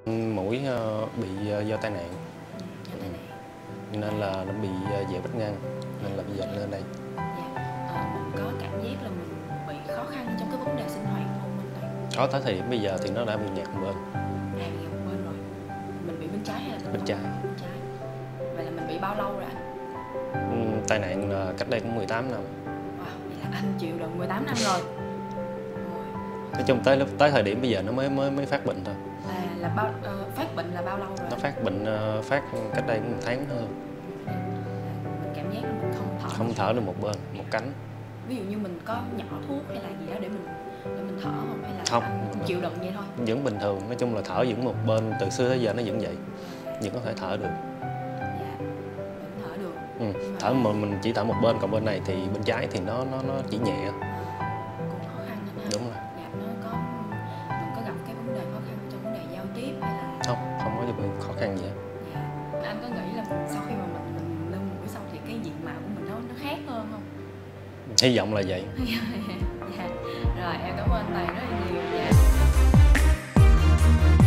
Mũi bị do tai nạn. Do tai nạn. Nên là nó bị dễ vết ngang, nên là bây giờ lên đây. Dạ. Mình có cảm giác là mình bị khó khăn trong cái vấn đề sinh hoạt không anh Toàn? Có tới thời điểm bây giờ thì nó đã bị nhạt một bên. Bị nhạt một bên rồi. Mình bị bên trái hay là Bên trái. Bên trái. Vậy là mình bị bao lâu rồi anh? Tai nạn là cách đây cũng 18 năm. Wow, vậy là anh chịu đựng 18 năm rồi. Nói chung tới thời điểm bây giờ nó mới phát bệnh thôi. Là phát bệnh là bao lâu rồi? Nó phát bệnh phát cách đây cũng 1 tháng thôi. Mình cảm giác là mình không thở được một bên, một cánh. Ví dụ như mình có nhỏ thuốc hay là gì đó để mình thở không, hay là Không, anh chịu đựng vậy thôi? Vẫn bình thường, nói chung là thở vẫn một bên, từ xưa tới giờ nó vẫn vậy, vẫn có thể thở được. Dạ, vẫn thở được. Thở mà mình chỉ thở một bên, còn bên này thì bên trái thì nó chỉ nhẹ. Cũng khó khăn anh ha. Đúng rồi. Dạ, mình có gặp cái vấn đề khó khăn trong vấn đề giao tiếp hay là Không có gì khó khăn gì hết. dạ. Anh có nghĩ là sau khi mà mình lên mũi xong thì cái diện mạo của mình nó khác hơn không? Hy vọng là vậy. Dạ. Rồi em cảm ơn anh Toàn rất là nhiều. Dạ.